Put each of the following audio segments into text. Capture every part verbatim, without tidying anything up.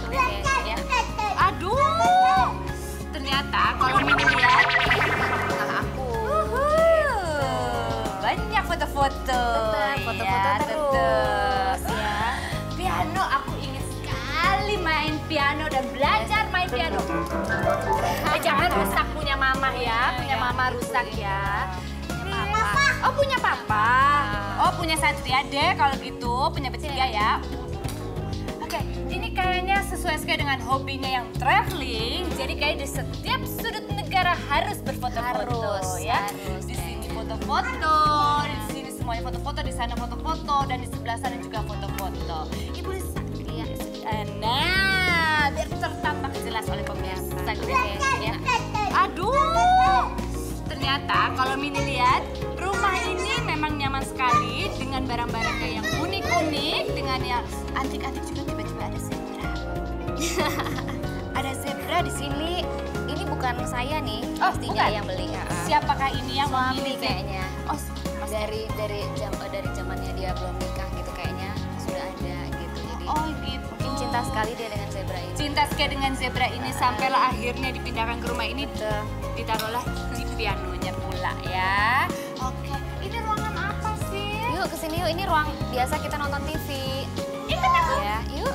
ya. Aduh, ternyata kalau Mini lihat, Nah, aku. banyak foto-foto. Foto-foto Ya, terus tetep. ya. Piano, aku ingin sekali main piano dan belajar main piano. Eh, jangan rusak punya mama ya, punya mama rusak ya. Papa. Oh, punya papa. Oh, punya Satria deh kalau gitu, punya bertiga ya. Oke, ini kayaknya sesuai sekali dengan hobinya yang traveling. Jadi kayak di setiap sudut negara harus berfoto-foto Harus, ya. harus, Di sini foto-foto, di sini semuanya foto-foto, di sana foto-foto, dan di sebelah sana juga foto-foto. Ibu Lisa, ya. Nah, biar tertampak jelas oleh pemirsa gitu ya. Aduh, ternyata kalau Mini lihat, rumah ini memang nyaman sekali dengan barang-barangnya yang unik-unik, dengan yang antik-antik juga. Tiba-tiba ada zebra. Ada zebra di sini. Ini bukan saya nih, Oh, pastinya bukan? yang beli. Ya. Siapakah ini yang Suami memilih kayaknya. Oh, Dari dari jam dari zamannya dia belum nikah gitu kayaknya sudah ada gitu. Jadi oh gitu. mungkin cinta sekali dia dengan zebra ini. Cinta sekali dengan zebra ini sampailah akhirnya dipindahkan ke rumah ini. Ditaruhlah di pianonya pula ya. Oke, ini ruangan apa sih? Yuk kesini yuk, ini ruang biasa kita nonton T V. Ikut aku. Ya, yuk.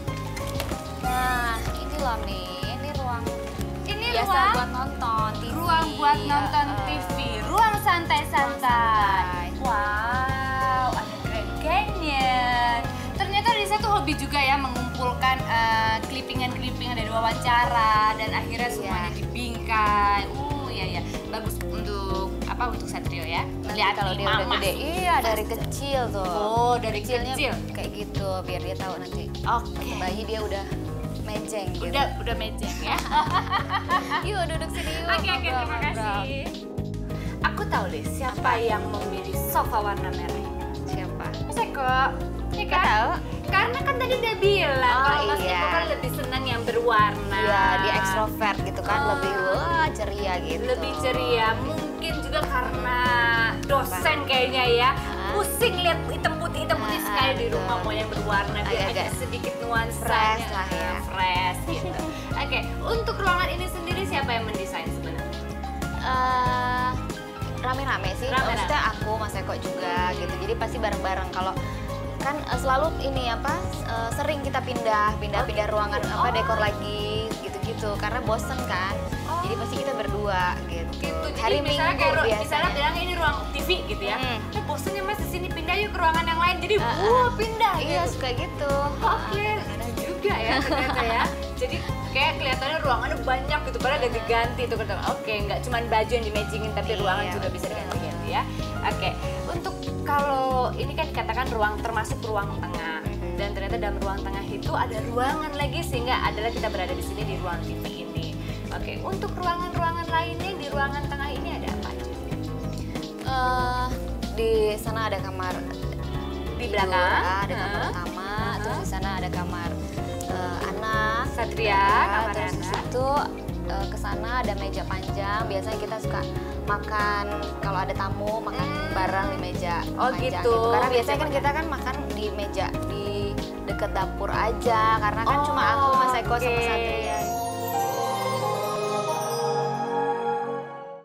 Nah, ini loh nih, ini ruang Ini biasa ruang buat nonton T V. ruang buat nonton Ya, T V, eh. ruang santai-santai. santai. Wow, ada Grand Canyon. Ternyata Risa tuh hobi juga ya mengumpulkan eh, clippingan-clippingan dari wawancara dan akhirnya semuanya dibingkai. Uh, iya ya, bagus untuk apa untuk Satrio ya. Nanti Lihat kalau nih, dia udah Mama. gede, iya dari kecil tuh. Oh, dari Kecilnya kecil. kayak gitu, biar dia tahu nanti. Oke. Bayi dia udah mejeng gitu. Udah udah mejeng ya. Yuk duduk sini yuk. Oke, oke, terima ngobrol-ngobrol. kasih. Aku tahu deh siapa yang memilih sofa warna merah ini. Siapa? Seko, ya Kau kan? tahu? Karena kan tadi udah bilang Oh, kalau Mas iya. Eko kan lebih senang yang berwarna. Iya, dia ekstrovert gitu kan, Oh. lebih wah ceria gitu. Lebih ceria, mungkin juga karena dosen kayaknya ya. Pusing lihat hitam putih hitam putih Ah, sekali di betul. rumah, mau yang berwarna biar Agak-agak ada sedikit nuansanya fresh lah ya. fresh gitu. Oke, untuk ruangan ini sendiri siapa yang mendesain sebenarnya? Eh, rame-rame sih, Rame-rame. maksudnya aku, Mas Eko juga gitu. Jadi pasti bareng-bareng kalau kan eh, selalu ini apa eh, sering kita pindah pindah pindah gitu. ruangan apa Oh. dekor lagi gitu-gitu karena bosen kan. Oh. Jadi pasti kita berdua gitu. Gitu. Jadi Hari misalnya Minggu kayak ru- biasanya. misalnya bilang ini ruang T V gitu ya. Hmm. Eh bosen ya Mas di sini, pindah yuk ke ruangan yang lain. Jadi Ah, ah. wah pindah Iya gitu. suka gitu. Oke, lucu juga ya ternyata ya. Jadi kayak kelihatannya ruangannya banyak gitu, padahal ada diganti tuh. Oke, nggak cuma baju yang dimagingin, tapi Iya, ruangan juga bisa diganti-ganti ya. Oke, untuk kalau ini kan dikatakan ruang termasuk ruang tengah. Dan ternyata dalam ruang tengah itu ada ruangan lagi sehingga adalah kita berada di sini di ruang T V ini. Oke, untuk ruangan-ruangan lainnya di ruangan tengah ini ada apa aja? Eh, di sana ada kamar Di tidur, belakang? ada kamar Hah? utama, Hah? terus di sana ada kamar eh, anak, Satria, ya, kamar terus di anak. situ eh, ke sana ada meja panjang. Biasanya kita suka makan kalau ada tamu makan Hmm. bareng di meja Oh, panjang gitu. Karena Meja biasanya kan panjang. kita kan makan di meja di deket dapur aja karena kan cuma aku, Oh, Mas Eko sama oke. Satria.